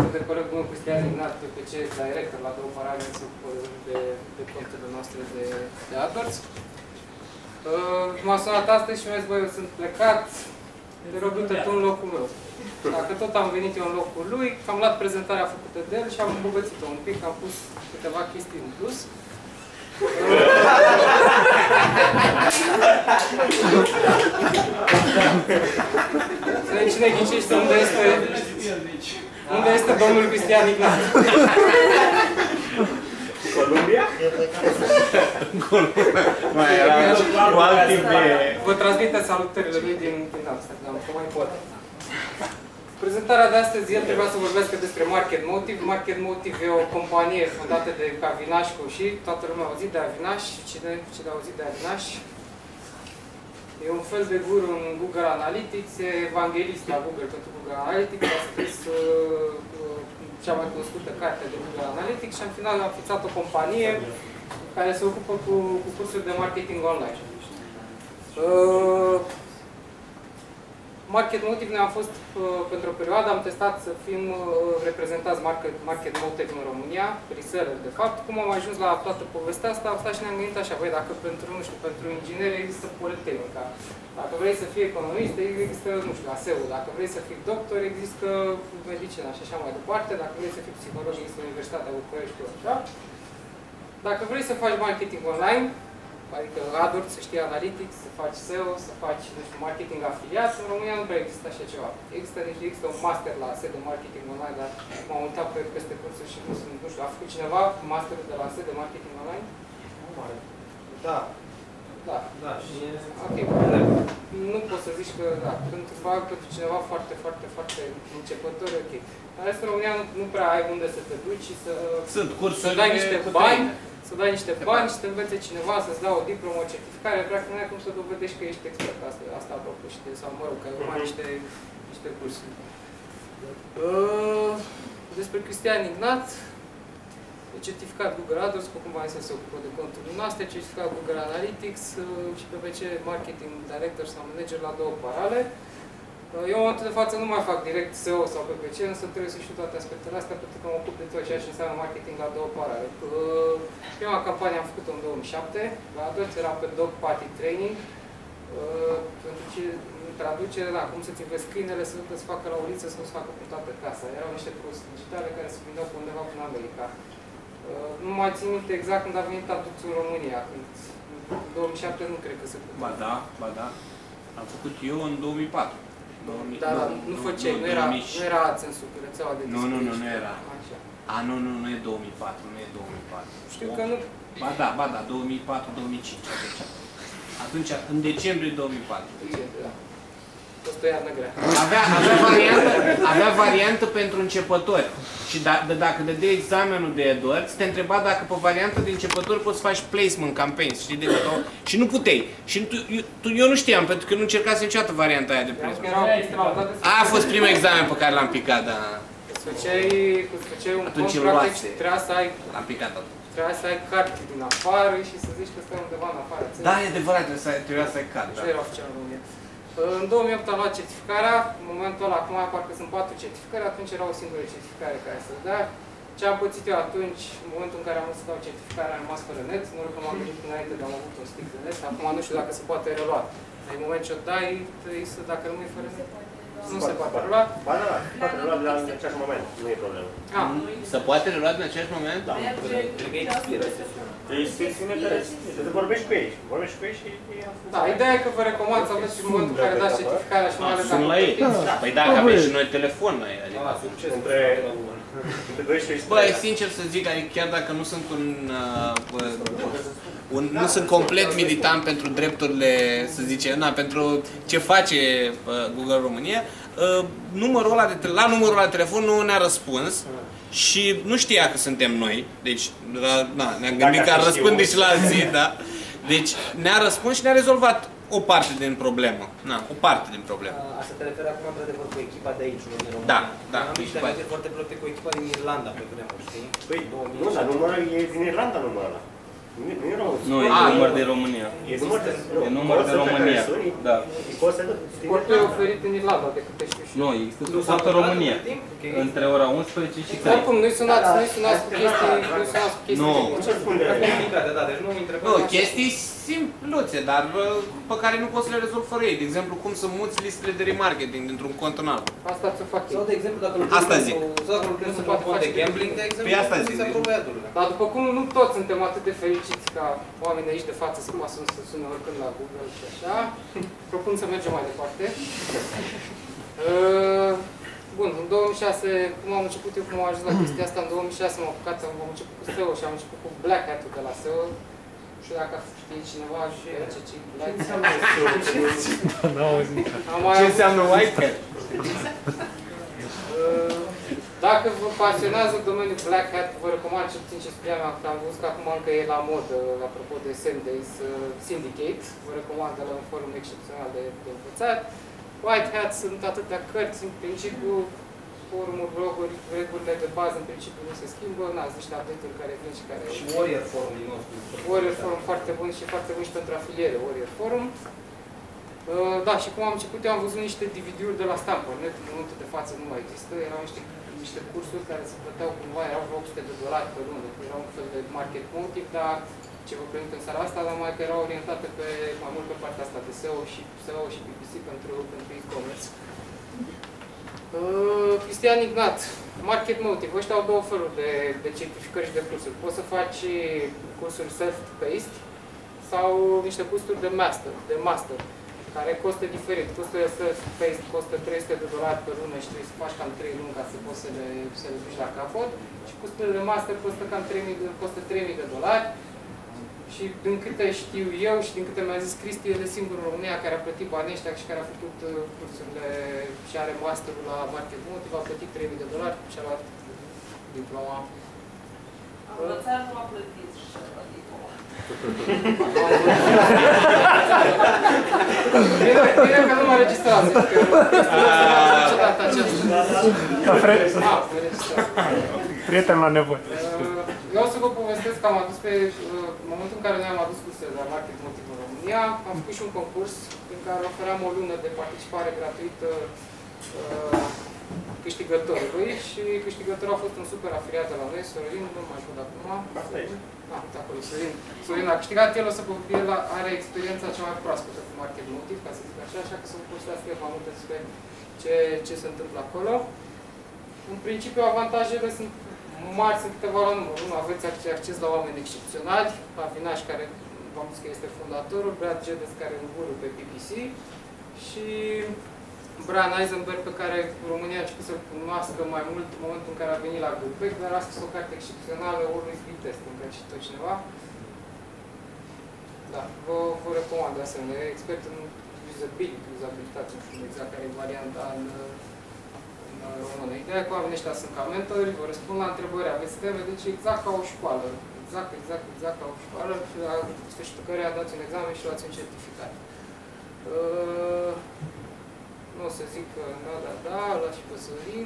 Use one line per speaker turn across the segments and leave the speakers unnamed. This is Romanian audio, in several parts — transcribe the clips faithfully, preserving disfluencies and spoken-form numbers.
alături de colegul meu Cristian Ignat, P P C, director la două parale, se ocupă de, de conturile noastre de, de AdWords. Uh, M-a sunat astăzi și mi-a zis, băi, eu sunt plecat, te rog, uite tu în locul meu. Dacă tot am venit eu în locul lui, am luat prezentarea făcută de el și am îmbogățit-o un pic, am pus câteva chestii în plus. Să vedem cine ghicește unde este, unde este domnul Cristian Ignat.
Columbia?
Mai era cu alt tip de...
Vă transmite salutările lui din, din Amsterdam, că mai pot. Prezentarea de astăzi, el trebuia să vorbească despre Market Motive. Market Motive e o companie fondată de Avinaș și toată lumea a auzit de Avinaș. Cine, cine a auzit de Avinaș? E un fel de guru în Google Analytics, e evanghelist la Google pentru Google Analytics, a scris uh, uh, cea mai cunoscută carte de Google Analytics și în final a înființat o companie care se ocupă cu, cu cursuri de marketing online. Uh, Market Motive ne-a fost uh, pentru o perioadă, am testat să fim uh, reprezentați Market, Market Motive în România, reseller de fapt. Cum am ajuns la toată povestea asta, am stat și ne-am gândit așa, băi, dacă pentru, nu știu, pentru ingineri există Politehnica, dacă vrei să fii economist, există, nu știu, A S E-ul, dacă vrei să fii doctor, există medicina și așa mai departe, dacă vrei să fii psiholog, există Universitatea București, așa. Dacă vrei să faci marketing online, adică AdWords, să știi Analytics, să faci S E O, să faci, nu știu, marketing afiliat, în România nu prea există așa ceva. Există, deci există un master la S E O de marketing online, dar m-am uitat pe peste cursuri și nu sunt, nu știu, a făcut cineva masterul de la S E O de marketing online?
Da.
Da.
Da, și...
Ok. Nu poți să zici că, da, pentru, pentru cineva foarte, foarte, foarte începător, ok. Dar în România nu, nu prea ai unde să te duci și să,
Sunt cursuri
să dai niște bani, să dai niște bani și să te învețe cineva, să-ți dea o diplomă, o certificare, practic nu ai cum să dovedești că ești expert. Asta, asta apropo și de, sau mă rog, că ai urmat niște, niște cursuri. Uh, despre Cristian Ignat, certificat Google AdWords, cu cum v-am zis, se ocupă de conturile noastre, certificat Google Analytics uh, și P P C Marketing Director sau Manager la două parale. Uh, eu în momentul de față nu mai fac direct S E O sau P P C, însă trebuie să știu toate aspectele astea pentru că mă ocup de tot ceea ce înseamnă marketing la două parale. Uh, prima campanie am făcut-o în două mii șapte, la AdWords era pe Dog Party Training. Uh, pentru ce traducere, da, cum să-ți înveți câinele să nu-ți facă la uliță, să nu-ți facă cu toată casa. Erau niște produse digitale care se vindeau pe undeva până în America. Uh, nu mai țin minte exact când a venit AdWords în România, când în două mii șapte nu cred că se putea.
Ba da, ba da. Am făcut eu în două mii patru.
Da, da, nu făceai, nu era, nu era AdSense-ul cu rețeaua de
Nu, nu, nu, nu era.
Așa.
A, nu, nu, nu e două mii patru, nu e două mii patru.
Știu că nu...
Ba da, ba da, două mii patru două mii cinci, atunci. Atunci, în decembrie două mii patru.
Decembrie, da. Fost o iarnă grea.
Avea, avea, variantă, avea variantă pentru începători. Și da, de, dacă dădeai examenul de AdWords, te întreba dacă pe varianta de începători poți să faci placement campaigns, știi, de tot. Și nu puteai. Și tu, eu, tu, eu nu știam, pentru că nu încercasem niciodată varianta aia de placement. Aia a fost primul examen pe care l-am picat, da.
Îți făceai, îți făceai un
Atunci
cont, practic, trebuia să ai...
L-am picat atunci.
Trebuia să ai carte din afară și să zici că stai undeva în afară.
Da, e adevărat, trebuia să ai carte.
Așa era oficial în România. În două mii opt am luat certificarea, în momentul ăla, acum parcă sunt patru certificări, atunci era o singură certificare care să dea. Ce am pățit eu atunci, în momentul în care am vrut să dau certificarea, am rămas fără net, nu că m-am gândit înainte de am avut un stick de net, acum nu știu dacă se poate relua. În moment ce o dai, trebuie să, dacă rămâi fără net, nu se poate relua.
Ba da, se poate relua de la același moment, nu e problemă.
Ah.
Se poate relua din același moment?
Da. Cred că expiră sesiunea. E sesiune care expiră. Te vorbești cu ei, vorbești cu ei și...
Da, ideea e că vă recomand să aveți în momentul în care dați certificarea și mai ales
Sunt la ei. Păi dacă aveți și noi telefon la ei.
Ah, succes. Între... Între doisprezece și
Băi, sincer să zic, chiar dacă nu sunt un... Un, nu sunt complet militant pentru drepturile, să zice, na, pentru ce face uh, Google România, uh, numărul ăla de, la numărul ăla de telefon nu ne-a răspuns și nu știa că suntem noi, deci ne-am gândit că ar răspunde și la alții, da? Deci ne-a răspuns și ne-a rezolvat o parte din problemă, na, o parte din problemă.
Asta te referă acum, într-adevăr, cu echipa de aici, nu din România.
Da, da.
Am niște aminte foarte plăcute cu echipa din Irlanda pe vremuri, știi?
Păi, nu, dar numărul e din Irlanda numărul ăla. Nu e rău.
Nu, e număr de România.
E număr de,
E număr de România. Da.
E costă de...
Sportul e oferit în Irlanda, de câte știu și eu.
Nu, există suport în România. Între ora unsprezece și trei.
Oricum, nu-i sunați, nu-i sunați cu chestii, nu-i sunați cu chestii.
Nu.
Ce spune?
Da, deci nu intră.
Nu, chestii simpluțe, dar pe care nu poți să le rezolvi fără ei. De exemplu, cum să muți listele de remarketing dintr-un cont în altul.
Asta ți-o fac
Sau,
ei.
de exemplu, dacă
Asta zic.
Sau dacă lucrezi într-un cont de gambling, de exemplu,
Păi asta zic,
se
deci-
aprobă iadul.
Dar după cum nu toți suntem atât de fericiți ca oamenii de aici de față să poată să sune oricând la Google și așa, propun să mergem mai departe. Uh, Bun, în două mii șase, cum am început eu, cum am ajuns la chestia asta, în două mii șase m-am apucat, am început cu S E O și am început cu Black Hat-ul de la S E O. Nu știu dacă știe cineva și ce ce Black Hat.
Ce înseamnă white hat?
Dacă vă pasionează domeniul Black Hat, vă recomand cel puțin ce spuneam, că am văzut că acum încă e la modă, apropo de Sundays Syndicate, vă recomand de la un forum excepțional de, de învățat. White Hat sunt atâtea cărți, în principiu, forumuri, bloguri, regulile de bază, în principiu nu se schimbă, n-ați niște update-uri care vin și care...
Și Warrior Forum din nostru.
Warrior Forum foarte bun și foarte bun și pentru afiliere, Warrior Forum. Uh, da, și cum am început, eu am văzut niște D V D-uri de la Stamper.net, în momentul de față nu mai există, erau niște, niște cursuri care se plăteau cumva, erau vreo opt sute de dolari pe lună, era un fel de market motive, dar ce vă prezint în seara asta, numai că erau orientate pe, mai mult pe partea asta de S E O și S E O și P P C pentru, pentru e-commerce. Uh, Cristian Ignat, Market Motive, ăștia au două feluri de, de certificări și de cursuri. Poți să faci cursuri self-paced sau niște cursuri de master, de master, care costă diferit. Cursurile self-paced costă trei sute de dolari pe lună și trebuie să faci cam trei luni ca să poți să le, să le duci la capăt. Și cursurile de master costă cam trei mii de, costă trei mii de dolari. Și din câte știu eu și din câte mi-a zis Cristi, el e singurul în România care a plătit banii ăștia și care a făcut uh, cursurile și are masterul la Market Motive, a plătit trei mii de dolari și a luat diploma.
Învățarea nu a plătit și a luat diploma.
Bine, bine că nu mă registrează, că eu nu am niciodată aceasta.
Ca fre-
Ah, mă registrează.
prieten la nevoie.
Eu o să vă povestesc că am adus pe, în momentul în care noi am adus cursele la Market Motive în România, am făcut și un concurs în care ofeream o lună de participare gratuită uh, câștigătorului și câștigătorul a fost un super afiliat de la noi, Sorin, nu mai știu de acum.
Asta e.
Ah, uite acolo, Sorin. Sorin a câștigat, el o să el are experiența cea mai proaspătă cu Market Motive, ca să zic așa, așa că să vă povestească mai multe despre ce, ce se întâmplă acolo. În principiu, avantajele sunt mari, sunt câteva la număr. Unu, aveți acces la oameni excepționali, Avinaș, care v-am zis că este fondatorul, Brad Geddes, care e un guru pe P P C și Brian Eisenberg, pe care România a început să-l cunoască mai mult în momentul în care a venit la Grupec, dar a scris o carte excepțională, Always Be Testing, care a citit cineva. Da, vă, vă recomand de asemenea, e expert în usability, usabilitate, nu știu exact care e varianta în română. Ideea cu oamenii ăștia sunt ca mentori, vă răspund la întrebări, aveți teme, deci exact ca o școală. Exact, exact, exact ca o școală și la sfârșitul căreia dați un examen și luați un certificat. Uh, nu o să zic că da, da, da, îl las și pe Sorin.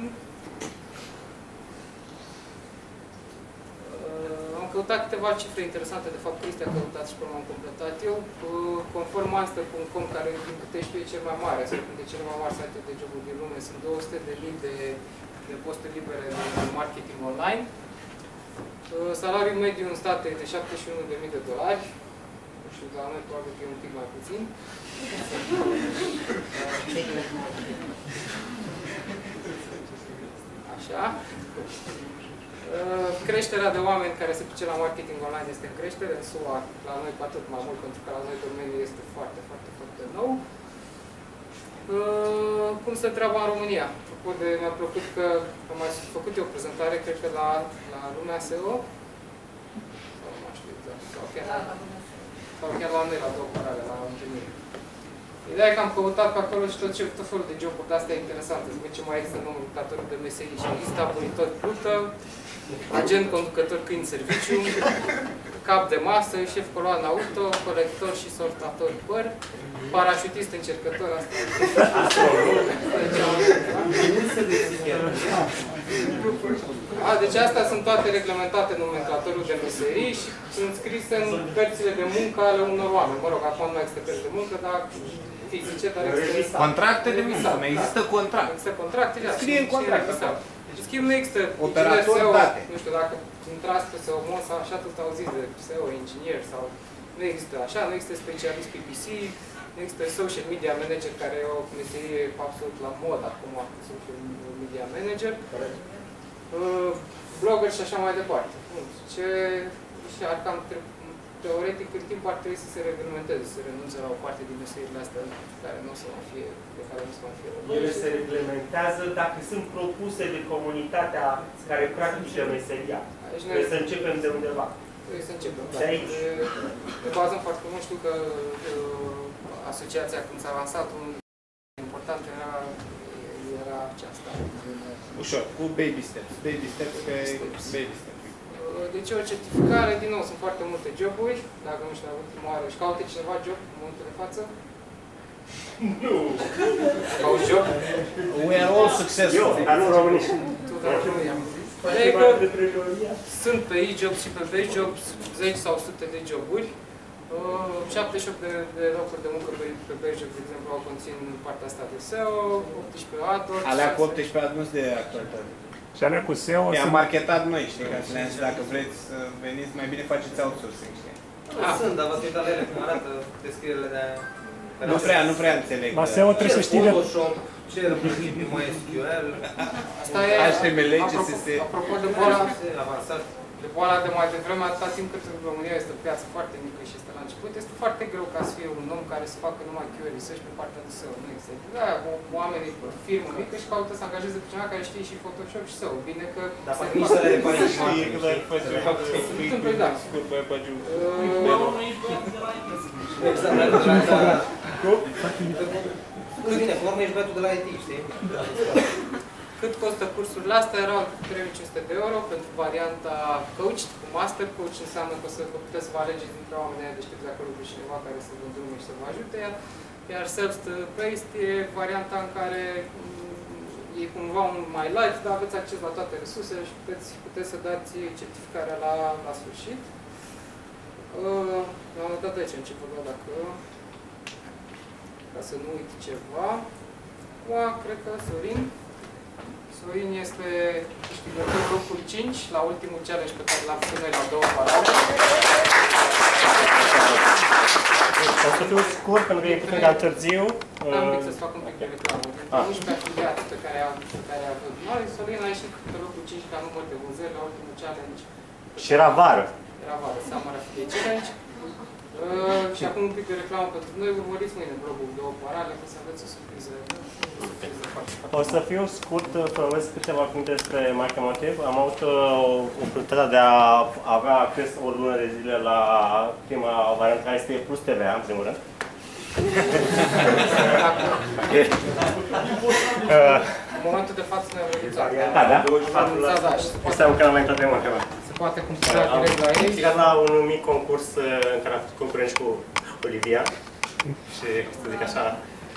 Uh, am căutat câteva cifre interesante, de fapt Cristi a căutat și până m-am completat eu. Uh, conform Monster punct com, care din câte știu e cel mai mare, sau de cele mai mari site-uri de joburi din lume, sunt două sute de mii de, de posturi libere de marketing online. Uh, salariul mediu în state e de șaptezeci și unu de mii de dolari. Nu știu, la noi probabil că e un pic mai puțin. Așa. Creșterea de oameni care se duce la marketing online este în creștere, în S U A, la noi cu atât mai mult, pentru că la noi domeniul este foarte, foarte, foarte nou. Cum se treaba în România? Mi-a plăcut că am mai făcut eu o prezentare, cred că la, la lumea S E O, sau nu știu exact, sau chiar, sau chiar la noi, la două parale, la întâlnire. Ideea e că am căutat pe acolo și tot, ce, tot felul de joburi de astea interesante, să vedem ce mai există numărul lucrătorul de meserii și există aburitor plută, agent conducător câini serviciu, cap de masă, șef coloană auto, colector și sortator păr, parașutist încercător, asta A, deci astea sunt toate reglementate în nomenclatorul de meserii și sunt scrise în părțile de muncă ale unor oameni. Mă rog, acum nu există părți de muncă, dar fizice, dar există...
Contracte de muncă, nu există contract.
Există contracte, da.
Scrie în contract.
Deci, în schimb, nu există
operator date.
Nu știu, dacă intrați pe S E O Mon sau așa, tot auziți de S E O inginer sau... Nu există așa, nu există specialist P P C, nu există social media manager, care e o meserie absolut la mod acum, social media manager. Uh, blogger și așa mai departe. Ce și ar cam teoretic în timp ar trebui să se reglementeze, să se renunțe la o parte din meseriile astea care nu o să mai fie, de care nu o să mai fie.
Ele se reglementează dacă sunt propuse de comunitatea care practică meseria. Trebuie să începem de undeva.
Trebuie să începem, da.
De aici.
Ne bazăm foarte mult, știu că uh, asociația când s-a lansat, un important era, era aceasta.
Ușor, cu baby steps, baby steps pe baby steps.
Deci o certificare, din nou, sunt foarte multe joburi, dacă nu știu, la ultima oară, își caută cineva job în momentul de față?
Nu!
Cauți job?
We are all successful.
Eu, dar nu românești.
Tu, dar nu România. Adică sunt pe e-jobs și pe base-jobs zeci sau sute de joburi. șaptezeci și opt de, de locuri de muncă pe, pe base-job, de exemplu, au conțin partea asta de S E O, optsprezece AdWords.
Alea cu optsprezece AdWords de actualitate.
Și alea cu S E O
I-am
sunt...
marketat noi, știi, ca să le-am zis, dacă vreți să veniți, mai bine faceți outsourcing, știi?
Ah. Sunt, dar v-ați uitat la ele cum arată descrierile de...
Nu prea, nu prea înțeleg.
La S E O trebuie să știi de...
Photoshop, cer principiul MySQL...
Asta e,
H T M L, C S S...
apropo de boala,
avansat.
de boala de mai devreme, atâta timp cât în România este o piață foarte mică și este la început, este foarte greu ca să fie un om care să facă numai Q A research pe partea de S E O. Nu există. Da, oamenii pe firmă mică și caută să angajeze pe cineva care știe și Photoshop și S E O. Bine că...
Dar fac nici să le repare și Bine, pe urmă ești băiatul de la I T, știi?
Cât costă cursurile astea? Erau trei mii cinci sute de euro pentru varianta coach, cu master coach înseamnă că o să puteți să vă alegeți dintre oamenii deștepți de acolo cu cineva care să vă drume și să vă ajute, iar, iar self-paced e varianta în care e cumva un mai light, dar aveți acces la toate resursele și puteți, puteți să dați certificarea la, la sfârșit. Uh, am notat de aici, încep vă dacă... ca să nu uit ceva. Acum, cred că Sorin. Sorin este câștigător locul cinci la ultimul challenge pe care l-am făcut noi la două parale.
O să fiu scurt pentru că e puțin cam târziu.
Am un pic să-ți fac un pic de reclamă. Dintre unsprezece afiliați pe care am avut noi, Sorin a ieșit pe locul cinci ca număr de vânzări la ultimul challenge.
Și era vară.
Era vară, Summer Affiliate Challenge. Uh, și acum un pic de reclamă pentru noi, urmăriți mâine blogul două parale, ca să aveți o surpriză.
O să fiu scurt, promesc câteva puncte despre MicroMotive. Am avut oportunitatea de a avea acces o lună de zile la prima variantă, care este plus T V A, în primul rând.
În momentul de față ne-am realizat.
Da, da?
Da, și se
Este un canal mai de mult.
Se poate cumpăra direct la ei.
Am la un mic concurs în care am făcut concurenți cu Olivia și, să zic așa,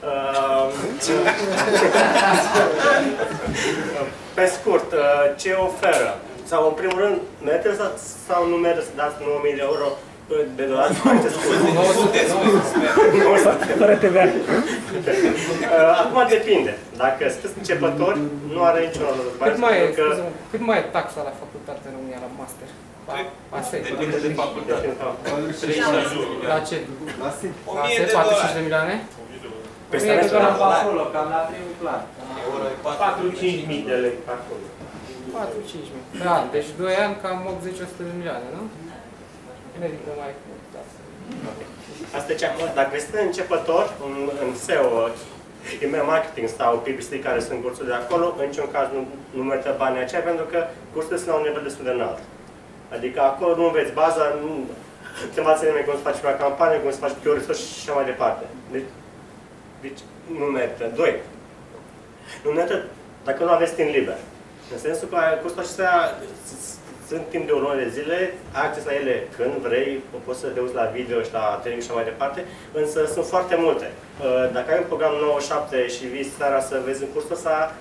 pe scurt, ce oferă? Sau, în primul rând, merită sau nu merită să dați nouă mii de euro de dolari pe acest curs?
nouă sute,
nouă sute.
Fără T V A.
Acum depinde. Dacă sunteți începători, nu are niciun alt
Cât mai e, scuze-mă, cât mai e taxa la facultate în România, la master? Asta e.
Depinde de facultate.
La ce?
La
o mie de
patruzeci și cinci de milioane?
Peste
acolo, cam la primul plan.
patru-cinci mii de lei pe acolo.
patru-cinci mii. Da, deci doi ani cam optzeci la sută de milioane, nu? Merită mai mult taxa.
Asta e ce acum, dacă este începător în, în S E O, email marketing sau P P C, care sunt cursuri de acolo, în niciun caz nu, nu merită banii aceia, pentru că cursurile sunt la un nivel destul de înalt. Adică acolo nu înveți baza, nu te învață nimeni cum să faci o campanie, cum să faci Q A research și așa mai departe. Deci, deci nu merită. Doi. Nu merită dacă nu aveți timp liber. În sensul că cursurile acestea sunt timp de o lună de zile, ai acces la ele când vrei, poți să te uiți la video și la training și așa mai departe, însă sunt foarte multe. Dacă ai un program nouă șapte și vii seara să vezi în cursul ăsta,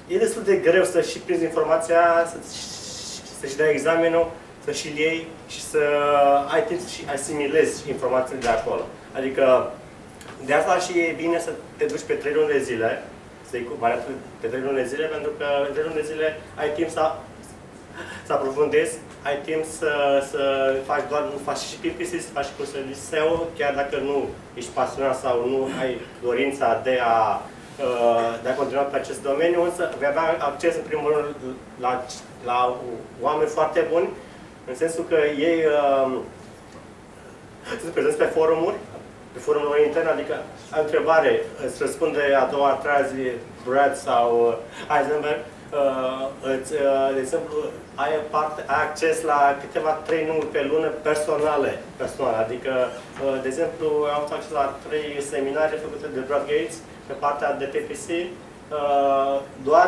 e destul de greu să și prinzi informația, să-și dai examenul, să și iei și să ai timp să și asimilezi informațiile de acolo. Adică, de asta și e bine să te duci pe trei luni de zile, să iei cu variantul pe trei luni de zile, pentru că în trei luni de zile ai timp să, să aprofundezi, ai timp să, să faci doar, nu faci și P P C, să faci și cursuri de S E O, chiar dacă nu ești pasionat sau nu ai dorința de a, de a continua pe acest domeniu, însă vei avea acces în primul rând la, la oameni foarte buni, în sensul că ei uh, sunt prezenți pe forumuri, pe forumul intern, adică ai întrebare, îți răspunde a doua, a treia zi Brad sau Heisenberg, uh, îți, uh, de exemplu, ai, parte, ai acces la câteva traininguri pe lună personale, personale. Adică, uh, de exemplu, am avut acces la trei seminare făcute de Brad Gates pe partea de P P C, uh, doar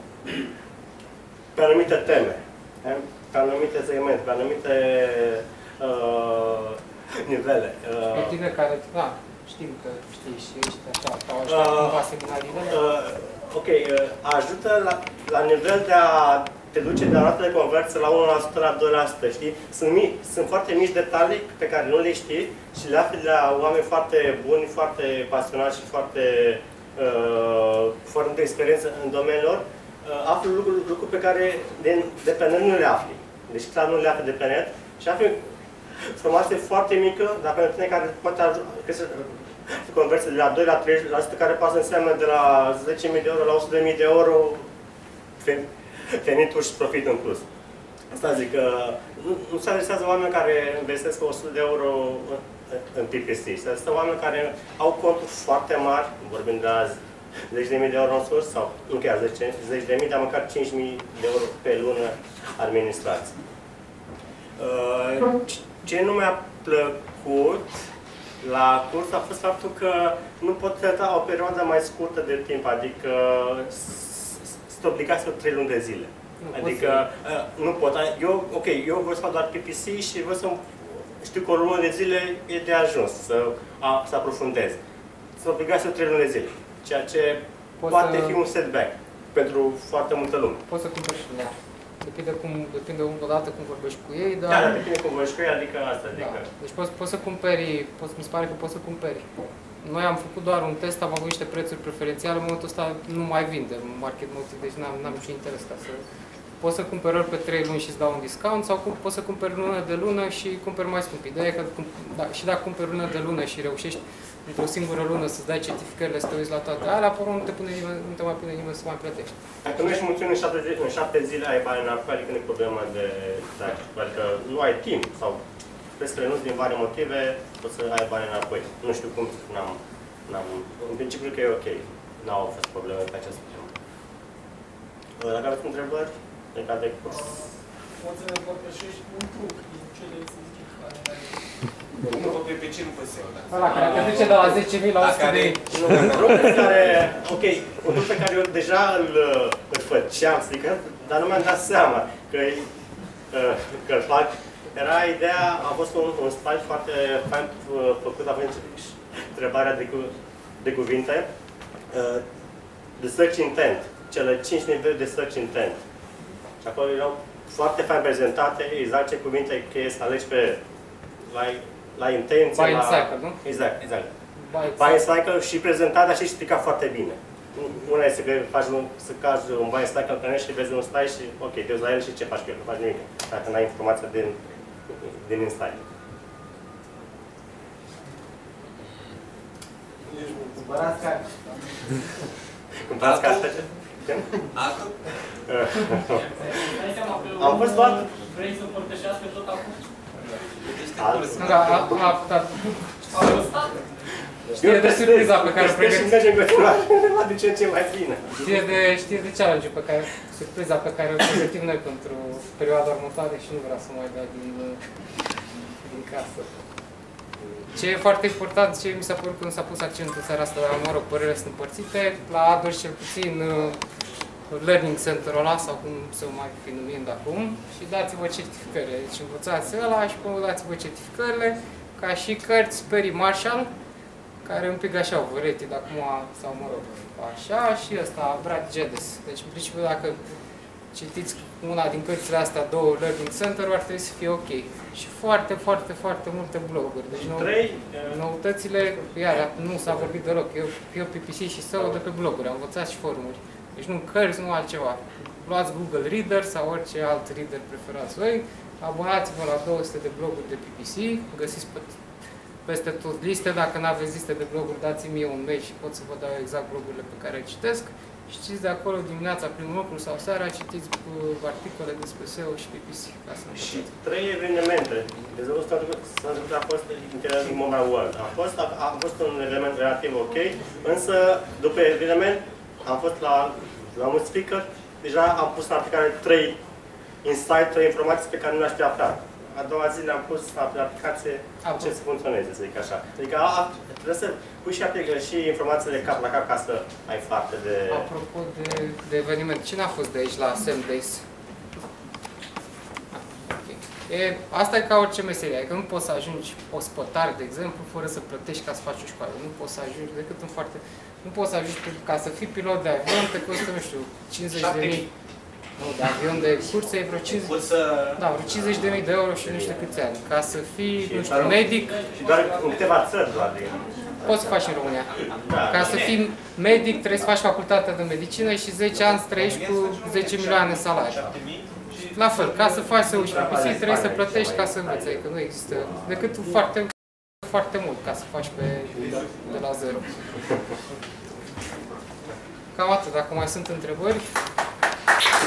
pe anumite teme, pe anumite segmente, pe anumite uh, nivele. Uh,
Pe tine care, da, știm că știi și ești așa, au ajutat uh, cumva seminariile? Uh,
ok, uh, ajută la, la nivel de a te duce de la rată de conversie la unu la sută, la doi la sută, știi? Sunt, mici, sunt foarte mici detalii pe care nu le știi și le afli de la oameni foarte buni, foarte pasionați și foarte, uh, foarte multă experiență în domeniul lor. Uh, afli lucruri, lucruri pe care de, de pe net nu le afli. Deci clar nu le afli de pe net și afli informație foarte mică, dar pentru tine care poate ajunge să conversie de la doi la trei la sută, care poate să înseamnă de la zece mii de euro la o sută de mii de euro venituri și profit în plus. Asta zic că nu, nu se adresează oameni care investesc o sută de euro în P P C. Se adresează oameni care au conturi foarte mari, vorbim de la zece de mii de euro în sus, sau nu chiar zece de mii, dar măcar cinci mii de euro pe lună administrați. Ce nu mi-a plăcut la curs a fost faptul că nu pot trata o perioadă mai scurtă de timp, adică sunt obligat să trei luni de zile. Nu adică uh, nu pot. Eu, ok, eu vreau să fac doar P P C și vreau să știu că o lună de zile e de ajuns să, a, să aprofundez. Sunt obligat să trei luni de zile, ceea ce poți poate să... fi un setback pentru foarte multă lume.
Poți să cumperi și lunea. Depinde, cum, depinde odată cum vorbești cu ei, dar...
Da, dar depinde cum vorbești cu ei, adică asta, adică... Da.
Deci poți, poți să cumperi, poți, mi se pare că poți să cumperi. Noi am făcut doar un test, am avut niște prețuri preferențiale, în momentul ăsta nu mai vinde market motive, deci n-am niciun interes ca să... Poți să cumperi ori pe trei luni și îți dau un discount, sau poți să cumperi lună de lună și cumperi mai scump. Ideea e că da, și dacă cumperi lună de lună și reușești într-o singură lună să-ți dai certificările, să te uiți la toate alea, apoi nu te, pune nimeni, nu te mai pune nimeni să mai plătești.
Dacă nu ești mulțumit în șapte, zile, în șapte zile ai bani înapoi, adică nu e problema de... Adică nu ai timp sau vrei să renunți din vari motive, poți să ai bani înapoi. Nu știu cum, n-am... În principiu că e ok. N-au fost probleme pe această temă. Dacă aveți întrebări, legat de curs.
Poți să ne împărtășești un truc din cele să zici care
nu pe P P C, nu pe S E O, da.
Ăla care te duce de la zece mii la o sută de mii.
Un truc pe care, ok, un truc pe care eu deja îl, îl făceam, zic, dar nu mi-am dat seama că, că îl fac. Era ideea, a fost un, un slide foarte fain făcut, având întrebarea de, cu, de cuvinte. The search intent, cele cinci niveli de search intent. Și acolo erau foarte fain prezentate, exact ce cuvinte cheie să alegi pe la, la intenție,
Buy
la...
and cycle, nu?
Exact, exact.
Buy,
Buy and cycle și prezentat și explicat foarte bine. Una este că faci un, să cazi un buy and cycle pe net și vezi un slide și ok, te uiți la el și ce faci cu el, nu faci nimic, dacă n-ai informația din, din slide.
Cumpărați carte.
Cumpărați carte?
Altul?
Am fost doar...
Vrei să împărtășească tot acum?
Nu, da, a apucat. Știe de surpriza pe care o pregătiți.
Și mergem în continuare, de ce ce mai bine.
Știe de, știe de challenge pe care, surpriza pe care o pregătim noi pentru perioada următoare și nu vreau să mai dau din, din casă. Ce e foarte important, ce mi s-a părut când s-a pus accentul seara asta, la, mă rog, părerile sunt împărțite, la Adors cel puțin Learning Center-ul ăla, sau cum se mai fi numind acum, și dați-vă certificările. Deci învățați ăla și până dați-vă certificările, ca și cărți Perry Marshall, care e un pic așa, overrated acum, sau mă rog, așa, și ăsta, Brad Geddes. Deci, în principiu, dacă citiți una din cărțile astea, două Learning Center, ar trebui să fie ok. Și foarte, foarte, foarte multe bloguri. Deci, nou, noutățile, iar nu s-a vorbit deloc. Eu, eu P P C și S E O de pe bloguri, am învățat și forumuri. Deci nu cărți, nu altceva. Luați Google Reader sau orice alt reader preferați voi, abonați-vă la două sute de bloguri de P P C, găsiți pe, peste tot liste. Dacă nu aveți liste de bloguri, dați-mi mie un mail și pot să vă dau exact blogurile pe care le citesc. Și citiți de acolo dimineața, primul lucru sau seara, citiți uh, articole despre S E O și P P C. Ca să
și trei evenimente. Dezvoltul ăsta s-a întâmplat, a fost Interactive Mobile World. A fost, a, a fost un element relativ ok, însă după eveniment am fost la, la un speaker, deja am pus în aplicare trei insight, trei informații pe care nu le-aș fi aflat. A doua zi le-am pus în aplicație ce să funcționeze, să zic așa. Adică a, trebuie să pui și, și informațiile cap la cap ca să ai parte de...
Apropo de, de eveniment, cine a fost de aici la Sam Days? Ah, okay. E, asta e ca orice meserie, adică nu poți să ajungi ospătar, de exemplu, fără să plătești ca să faci o școală. Nu poți să ajungi decât în foarte... Nu poți să ajungi, ca să fii pilot de avion, te costă, nu știu, cincizeci de mii. Nu, de avion de curse e vreo cincizeci,
Cursă...
da, vreo cincizeci de mii de euro și nu știu câți ani. Ca să fii, nu știu, medic...
Și doar în câteva țări, doar de...
Poți să faci în România. Ca să fii medic, trebuie să faci facultatea de medicină și zece ani să trăiești cu zece milioane în salariu. La fel, ca să faci să uși P P C, trebuie să plătești ca să înveți, că nu există decât foarte, foarte mult ca să faci pe, de la zero. Cam atât, dacă mai sunt întrebări.